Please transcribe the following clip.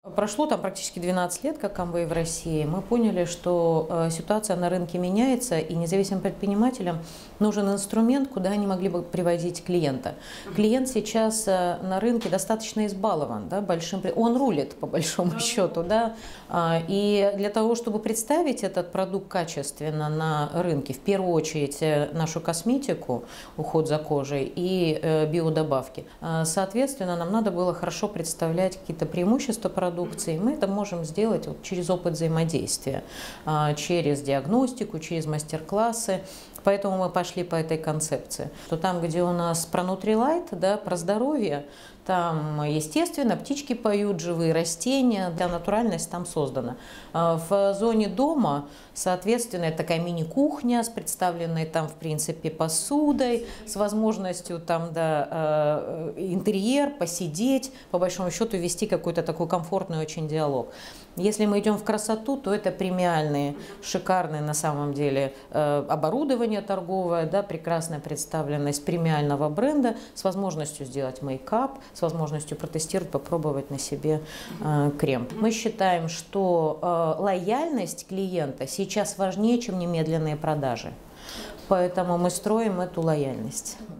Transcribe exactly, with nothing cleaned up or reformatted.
Прошло там практически двенадцать лет, как Amway в России. Мы поняли, что э, ситуация на рынке меняется, и независимым предпринимателям нужен инструмент, куда они могли бы приводить клиента. Клиент сейчас э, на рынке достаточно избалован, да, большим, он рулит по большому счету. Да, э, и для того, чтобы представить этот продукт качественно на рынке, в первую очередь э, нашу косметику, уход за кожей и э, биодобавки, э, соответственно, нам надо было хорошо представлять какие-то преимущества продукта. Мы это можем сделать вот через опыт взаимодействия, через диагностику, через мастер-классы. Поэтому мы пошли по этой концепции. Что там, где у нас про Nutrilite, да, про здоровье, там, естественно, птички поют, живые растения, да, натуральность там создана. В зоне дома, соответственно, это такая мини-кухня с представленной там, в принципе, посудой, с возможностью там, да, интерьер, посидеть, по большому счету вести какой-то такой комфортный очень диалог. Если мы идем в красоту, то это премиальные, шикарные на самом деле оборудование торговое, да, прекрасная представленность премиального бренда с возможностью сделать мейкап, с возможностью протестировать, попробовать на себе э, крем. Мы считаем, что э, лояльность клиента сейчас важнее, чем немедленные продажи. Поэтому мы строим эту лояльность.